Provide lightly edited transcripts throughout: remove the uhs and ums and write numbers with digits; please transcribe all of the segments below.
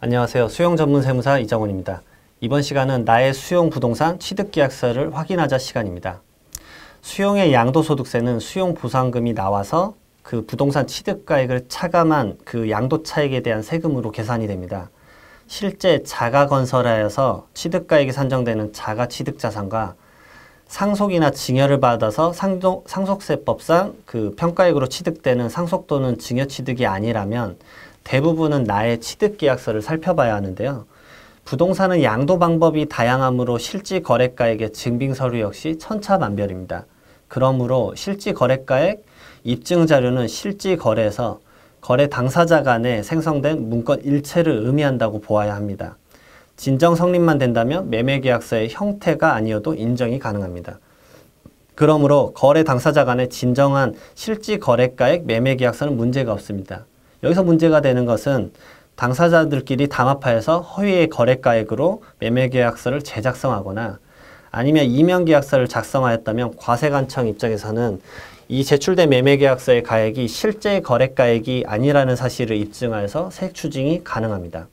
안녕하세요. 수용 전문 세무사 이정훈입니다. 이번 시간은 나의 수용 부동산 취득계약서를 확인하자 시간입니다. 수용의 양도소득세는 수용 보상금이 나와서 그 부동산 취득가액을 차감한 그 양도차익에 대한 세금으로 계산이 됩니다. 실제 자가건설하여서 취득가액이 산정되는 자가취득자산과 상속이나 증여를 받아서 상속세법상 그 평가액으로 취득되는 상속 또는 증여취득이 아니라면 대부분은 나의 취득계약서를 살펴봐야 하는데요. 부동산은 양도 방법이 다양하므로 실지거래가액의 증빙서류 역시 천차만별입니다. 그러므로 실지거래가액 입증자료는 실지거래에서 거래 당사자 간에 생성된 문건 일체를 의미한다고 보아야 합니다. 진정 성립만 된다면 매매계약서의 형태가 아니어도 인정이 가능합니다. 그러므로 거래 당사자 간의 진정한 실지거래가액 매매계약서는 문제가 없습니다. 여기서 문제가 되는 것은 당사자들끼리 담합하여서 허위의 거래가액으로 매매계약서를 제작성하거나 아니면 이면계약서를 작성하였다면 과세관청 입장에서는 이 제출된 매매계약서의 가액이 실제 거래가액이 아니라는 사실을 입증하여서 세액추징이 가능합니다.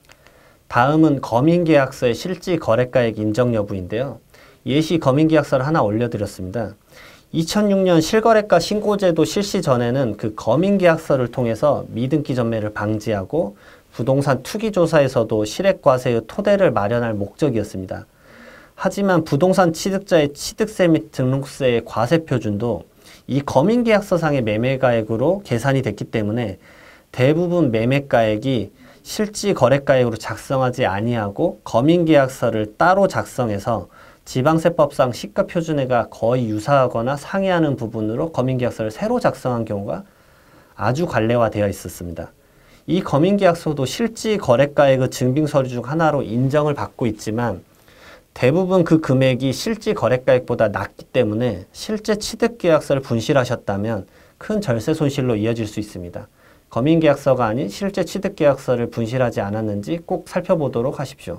다음은 검인계약서의 실지거래가액 인정 여부인데요. 예시 검인계약서를 하나 올려드렸습니다. 2006년 실거래가 신고제도 실시 전에는 그 검인계약서를 통해서 미등기 전매를 방지하고 부동산 투기조사에서도 실액과세의 토대를 마련할 목적이었습니다. 하지만 부동산 취득자의 취득세 및 등록세의 과세표준도 이 검인계약서상의 매매가액으로 계산이 됐기 때문에 대부분 매매가액이 실지거래가액으로 작성하지 아니하고 검인계약서를 따로 작성해서 지방세법상 시가표준액과 거의 유사하거나 상회하는 부분으로 검인계약서를 새로 작성한 경우가 아주 관례화되어 있었습니다. 이 검인계약서도 실지거래가액의 증빙서류 중 하나로 인정을 받고 있지만 대부분 그 금액이 실지거래가액보다 낮기 때문에 실제 취득계약서를 분실하셨다면 큰 절세 손실로 이어질 수 있습니다. 검인계약서가 아닌 실제 취득계약서를 분실하지 않았는지 꼭 살펴보도록 하십시오.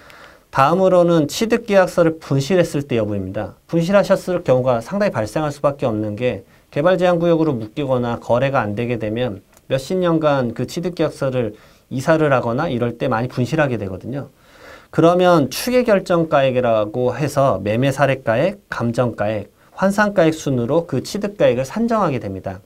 다음으로는 취득계약서를 분실했을 때 여부입니다. 분실하셨을 경우가 상당히 발생할 수밖에 없는 게 개발제한구역으로 묶이거나 거래가 안 되게 되면 몇십 년간 그 취득계약서를 이사를 하거나 이럴 때 많이 분실하게 되거든요. 그러면 추계결정가액이라고 해서 매매사례가액, 감정가액, 환산가액 순으로 그 취득가액을 산정하게 됩니다.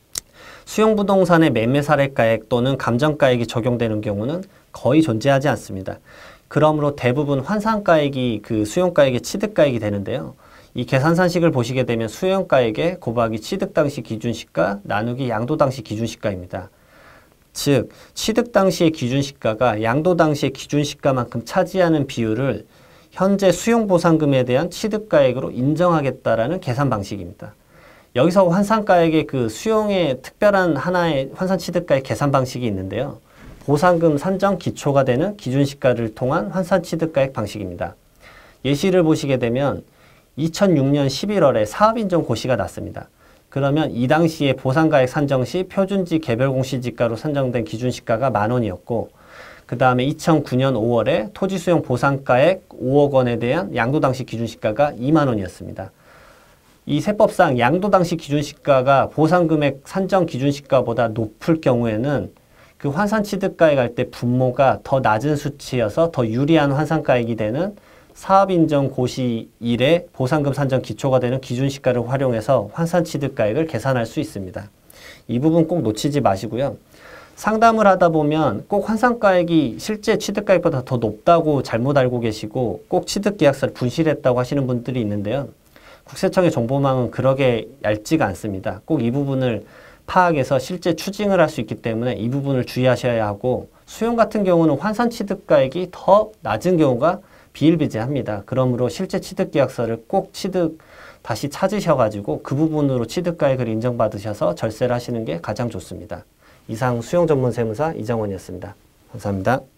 수용부동산의 매매사례가액 또는 감정가액이 적용되는 경우는 거의 존재하지 않습니다. 그러므로 대부분 환산가액이 그 수용가액의 취득가액이 되는데요. 이 계산산식을 보시게 되면 수용가액의 곱하기 취득 당시 기준시가 나누기 양도 당시 기준시가입니다. 즉, 취득 당시의 기준시가가 양도 당시의 기준시가만큼 차지하는 비율을 현재 수용보상금에 대한 취득가액으로 인정하겠다라는 계산 방식입니다. 여기서 환산가액의 그 수용의 특별한 하나의 환산취득가액 계산 방식이 있는데요. 보상금 산정 기초가 되는 기준시가를 통한 환산취득가액 방식입니다. 예시를 보시게 되면 2006년 11월에 사업인정 고시가 났습니다. 그러면 이 당시에 보상가액 산정 시 표준지 개별공시지가로 산정된 기준시가가 10,000원이었고 그 다음에 2009년 5월에 토지수용 보상가액 5억 원에 대한 양도 당시 기준시가가 20,000원이었습니다. 이 세법상 양도 당시 기준시가가 보상금액 산정 기준시가보다 높을 경우에는 그 환산취득가액 할 때 분모가 더 낮은 수치여서 더 유리한 환산가액이 되는 사업인정 고시일에 보상금 산정 기초가 되는 기준시가를 활용해서 환산취득가액을 계산할 수 있습니다. 이 부분 꼭 놓치지 마시고요. 상담을 하다 보면 꼭 환산가액이 실제 취득가액보다 더 높다고 잘못 알고 계시고 꼭 취득계약서를 분실했다고 하시는 분들이 있는데요. 국세청의 정보망은 그러게 얇지가 않습니다. 꼭 이 부분을 파악해서 실제 추징을 할 수 있기 때문에 이 부분을 주의하셔야 하고 수용 같은 경우는 환산취득가액이 더 낮은 경우가 비일비재합니다. 그러므로 실제 취득계약서를 꼭 다시 찾으셔가지고 그 부분으로 취득가액을 인정받으셔서 절세를 하시는 게 가장 좋습니다. 이상 수용전문세무사 이정원이었습니다. 감사합니다.